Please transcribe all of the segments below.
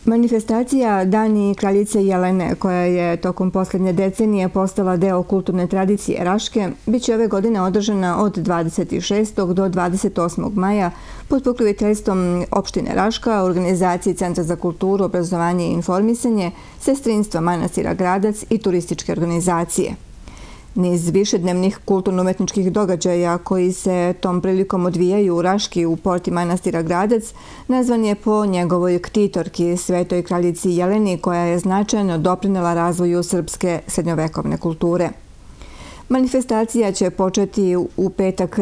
Manifestacija Dani kraljice Jelene, koja je tokom posljednje decenije postala deo kulturne tradicije Raške, bit će ove godine održana od 26. do 28. maja pod pokroviteljstvom opštine Raška, organizaciji Centra za kulturu, obrazovanje i informisanje, sestrinstva manastira Gradac i turističke organizacije. Niz višednevnih kulturno-umetničkih događaja koji se tom prilikom odvijaju u Raški u porti manastira Gradac nazvan je po njegovoj ktitorki, svetoj kraljici Jeleni, koja je značajno doprinela razvoju srpske srednjovekovne kulture. Manifestacija će početi u petak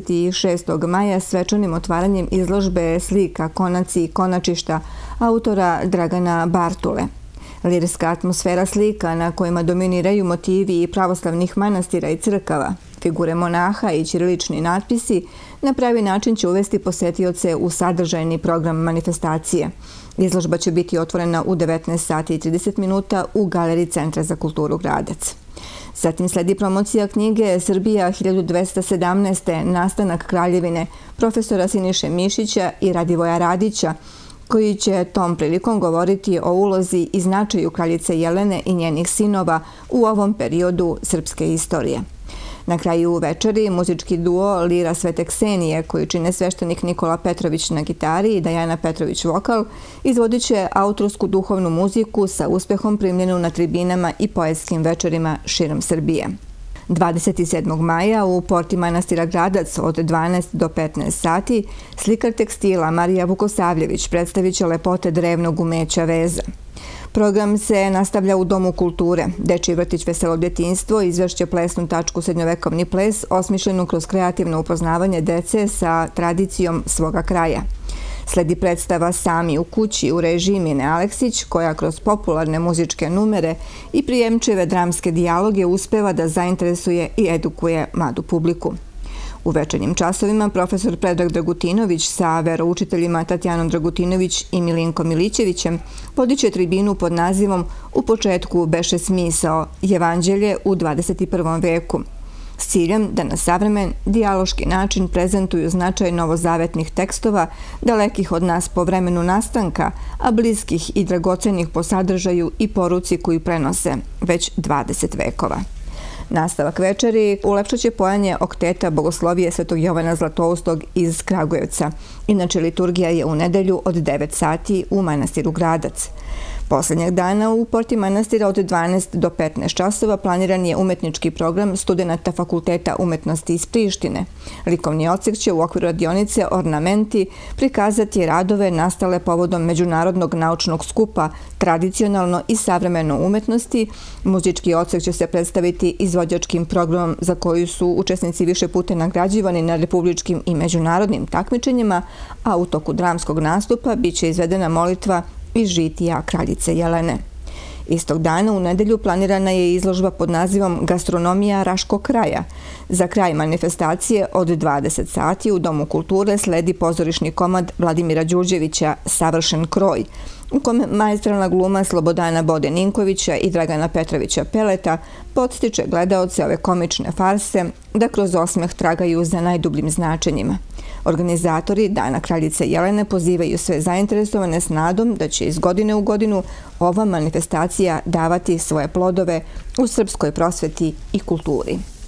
26. maja svečanim otvaranjem izložbe slika Konaci i konačišta autora Dragana Bartule. Lirska atmosfera slika na kojima dominiraju motivi pravoslavnih manastira i crkava, figure monaha i ćirilični natpisi na pravi način će uvesti posetioce u sadržajni program manifestacije. Izložba će biti otvorena u 19 sati i 30 minuta u galeriji Centra za kulturu Gradac. Zatim sledi promocija knjige Srbija 1217. Nastanak kraljevine profesora Siniše Mišića i Radivoja Radića, koji će tom prilikom govoriti o ulozi i značaju kraljice Jelene i njenih sinova u ovom periodu srpske istorije. Na kraju večeri muzički duo Lira Svete Ksenije, koji čine sveštenik Nikola Petrović na gitari i Dajana Petrović vokal, izvodit će autorsku duhovnu muziku sa uspehom primljenu na tribinama i poetskim večerima širom Srbije. 27. maja u porti manastira Gradac od 12 do 15 sati slikar tekstila Marija Vukosavljević predstavit će lepote drevnog umeća veza. Program se nastavlja u Domu kulture. Dečiji vrtić Veselo detinjstvo izvešće plesnu tačku Srednjovekovni ples, osmišljenu kroz kreativno upoznavanje dece sa tradicijom svoga kraja. Sledi predstava Sami u kući u režiji Mine Aleksić, koja kroz popularne muzičke numere i prijemčive dramske dijaloge uspeva da zainteresuje i edukuje mladu publiku. U večernjim časovima profesor Predrag Dragutinović sa veroučiteljima Tatjanom Dragutinović i Milinkom Milićevićem podiće tribinu pod nazivom "U početku beše smisao, Jevanđelje u 21. veku", s ciljem da na savremen, dijaloški način prezentuju značaj novozavetnih tekstova, dalekih od nas po vremenu nastanka, a bliskih i dragocenih po sadržaju i poruci koju prenose već 20 vekova. Nastavak večeri ulepšaće pojanje okteta Bogoslovije Svetog Jovana Zlatoustog iz Kragujevca. Inače, liturgija je u nedelju od 9 sati u manastiru Gradac. Poslednjeg dana u porti manastira od 12 do 15 časova planiran je umetnički program studenta Fakulteta umetnosti iz Prištine. Likovni odsek će u okviru radionice Ornamenti prikazati radove nastale povodom Međunarodnog naučnog skupa Tradicionalno i savremeno umetnosti. Muzički odsek će se predstaviti izvođačkim programom za koju su učesnici više puta nagrađivani na republičkim i međunarodnim takmičenjima, a u toku dramskog nastupa biće izvedena molitva iz žitija kraljice Jelene. Istog dana u nedelju planirana je izložba pod nazivom Gastronomija Raškog kraja. Za kraj manifestacije od 20 sati u Domu kulture sledi pozorišni komad Vladimira Đurđevića "Savršen kroj", u kome maestralna gluma Slobodana Bode Ninkovića i Dragana Petrovića Peleta podstiče gledaoce ove komične farse da kroz osmeh tragaju za najdubljim značenjima. Organizatori Dana kraljice Jelene pozivaju sve zainteresovane s nadom da će iz godine u godinu ova manifestacija davati svoje plodove u srpskoj prosveti i kulturi.